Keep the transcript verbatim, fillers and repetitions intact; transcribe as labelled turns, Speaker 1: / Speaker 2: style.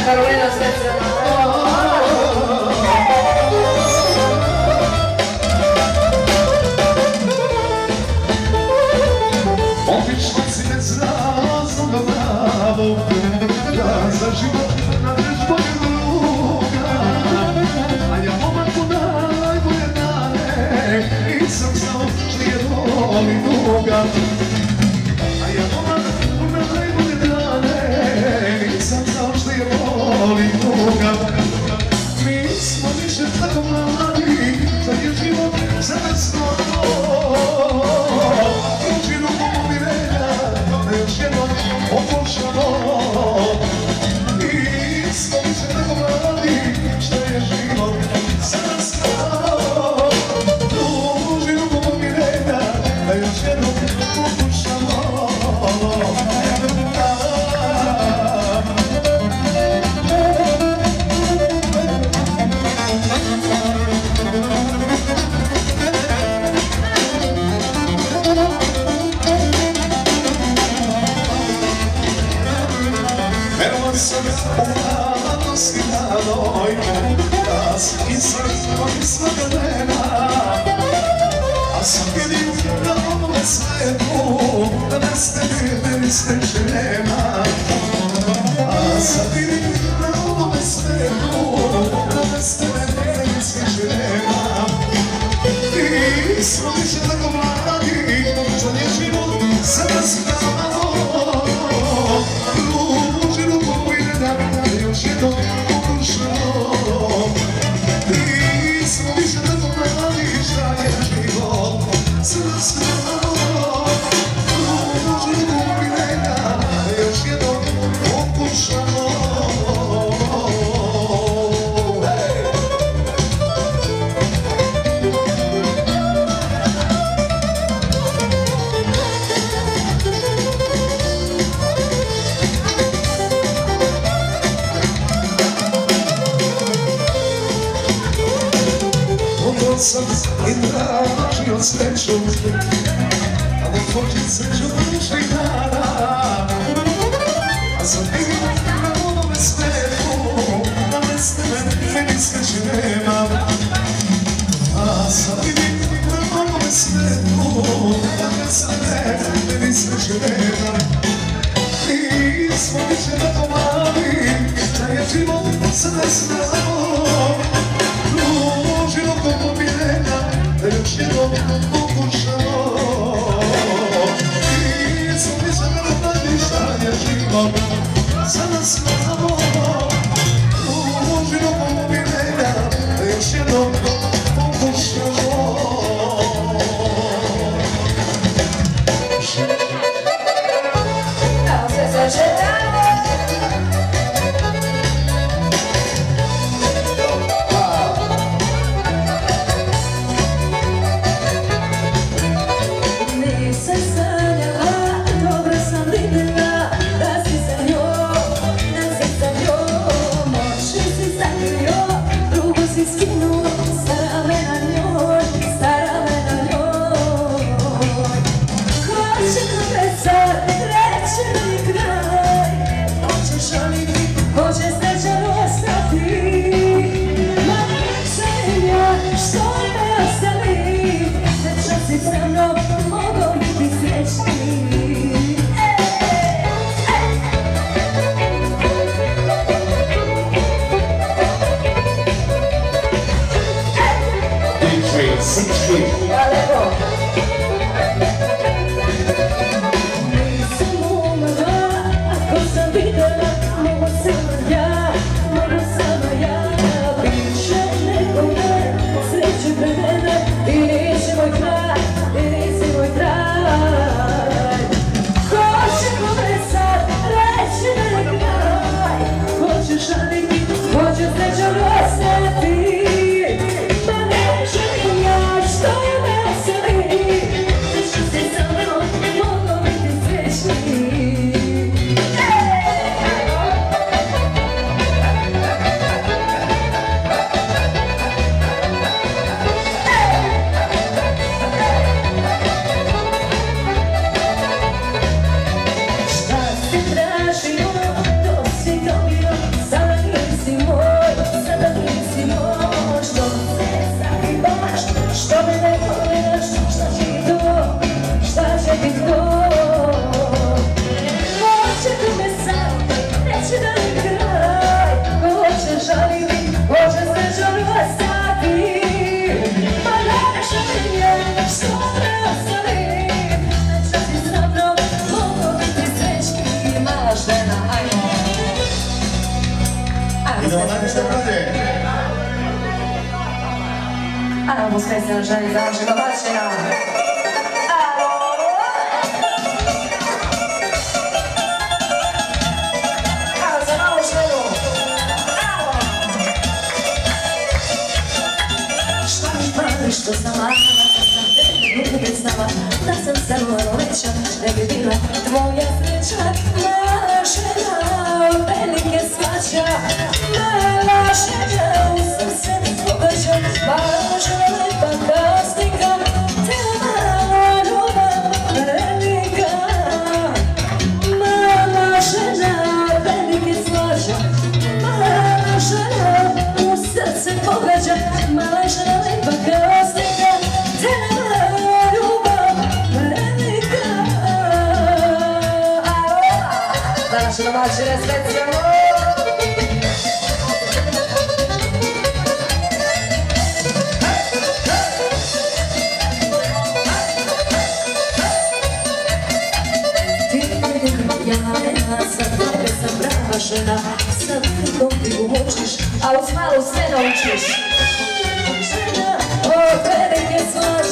Speaker 1: Karolina specijalno.
Speaker 2: Otišla si bez razloga bravo, da za život nađeš bolje druga. A ja momaku najbolje dane, nisam znao što je voli duga. A ja momaku najbolje dane, nisam znao što je voli duga. Mi smo više tako mladi, što je život za nas novo. Ručinu pomirenja, da još jednom pokušamo. Mi smo više tako mladi, što je život za nas novo. Ručinu pomirenja, da još jednom pokušamo. Evo sam u mladosti mladoj, da si izvrlo iz svoga dena. A sam vidim na ovome svetu, da bez tebe meni sreće nema. A sam vidim na ovome svetu, da bez tebe meni sreće nema. Mi smo više tako mladi, što je život za nas nama. Još jednom pokušao. Mi smo više tako mladi, šta je život za nas nama. Ružu pomirenja, još jednom pokušao. Sam i tražio sreću, a da hoćem sreću prošlih dana. A sam vidio na ovome svetu, da bez tebe meni sreće nema. A sam vidio na ovome svetu, da bez tebe meni sreće nema. Mi smo više tako mladi, da je život za nas nama. Ruži rukom pomirenja, da još jednom pokušamo. Mi smo više tako mladi, šta je život za nas nama. Ruži rukom pomirenja, da još jednom pokušamo.
Speaker 1: Da se začetamo.
Speaker 3: Nisam umrla, ako sam videla, mogu samo ja, mogu samo ja. Biće nekome sreće pred mene i nisi moj kraj, i nisi moj kraj. Ko će kome sad reći mene kraj, ko će žaliti, ko će srećom ostati. Ma ne želim ja što je prava žena, ajmo.
Speaker 2: Idemo najviše brade.
Speaker 3: Ajmo svesna ženi za našeg domaćina. Što sam mala, kad sam te ljubit znala, da sam samo veća, ne bi bila tvoja sreća. Mala žena od velike svaća, mala žena u srce pogađa, mala žena lepa kasnika, te mala ljubav velika. Mala žena od velike svaća, mala žena u srce pogađa, mala žena lepa kasnika. Naše domaćine specijalno. Ti ja sa tebe sam prava žena, sa velikom ti umočiš, a uz malu sve naučiš. Žena od velike svače,